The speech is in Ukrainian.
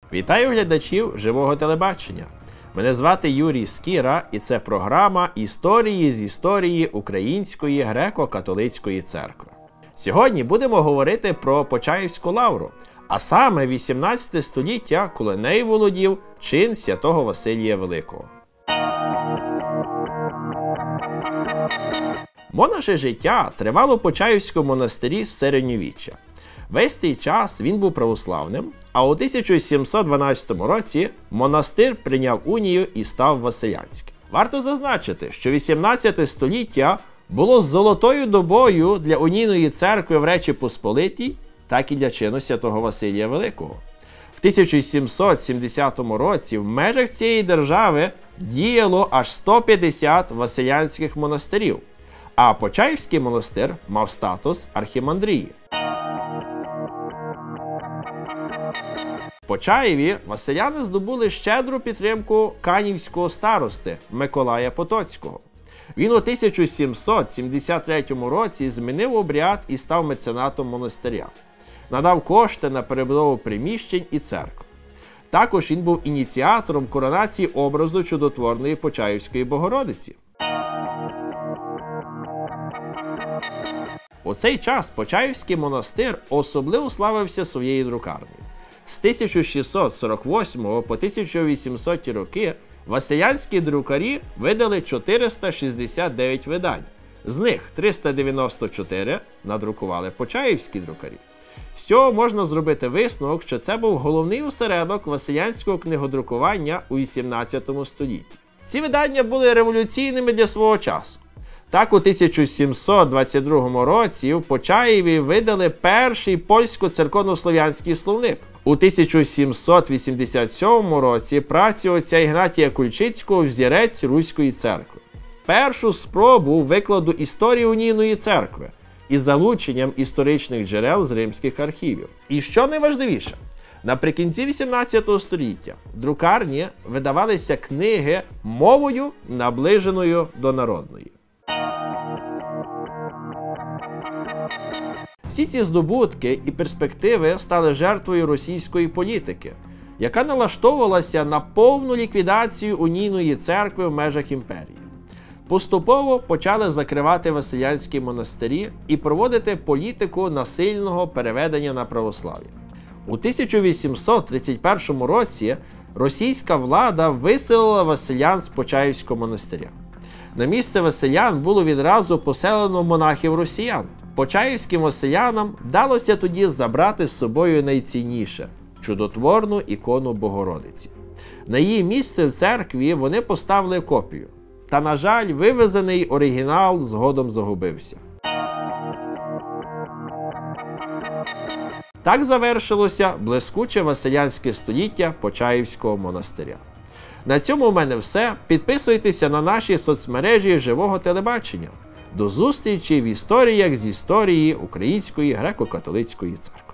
Вітаю глядачів живого телебачення. Мене звати Юрій Скіра, і це програма «Історії з історії Української греко-католицької церкви». Сьогодні будемо говорити про Почаївську лавру, а саме 18 століття, коли нею володів чин святого Василія Великого. Монаше життя тривало у Почаївському монастирі з середньовіччя. Весь цей час він був православним, а у 1712 році монастир прийняв унію і став Василянським. Варто зазначити, що 18 століття було золотою добою для унійної церкви в Речі Посполитій, так і для чину святого Василія Великого. В 1770 році в межах цієї держави діяло аж 150 василянських монастирів, а Почаївський монастир мав статус архімандрії. В Почаєві василяни здобули щедру підтримку канівського старости Миколая Потоцького. Він у 1773 році змінив обряд і став меценатом монастиря. Надав кошти на перебудову приміщень і церкв. Також він був ініціатором коронації образу чудотворної Почаївської Богородиці. У цей час Почаївський монастир особливо славився своєю друкарнею. З 1648 по 1800 роки василянські друкарі видали 469 видань. З них 394 надрукували почаївські друкарі. Всього можна зробити висновок, що це був головний осередок василянського книгодрукування у 18 столітті. Ці видання були революційними для свого часу. Так, у 1722 році в Почаєві видали перший польсько-церковнослов'янський словник. У 1787 році працю отця Ігнатія Кульчицького «Взірець Руської церкви». Першу спробу викладу історії унійної церкви із залученням історичних джерел з римських архівів. І що найважливіше, наприкінці 18 століття в друкарні видавалися книги мовою, наближеною до народної. Всі ці здобутки і перспективи стали жертвою російської політики, яка налаштовувалася на повну ліквідацію унійної церкви в межах імперії. Поступово почали закривати василянські монастирі і проводити політику насильного переведення на православ'я. У 1831 році російська влада виселила василян з Почаївського монастиря. На місце василян було відразу поселено монахів-росіян. Почаївським василянам вдалося тоді забрати з собою найцінніше – чудотворну ікону Богородиці. На її місце в церкві вони поставили копію. Та, на жаль, вивезений оригінал згодом загубився. Так завершилося блискуче василянське століття Почаївського монастиря. На цьому в мене все. Підписуйтеся на наші соцмережі живого телебачення. До зустрічі в історіях з історії Української греко-католицької церкви.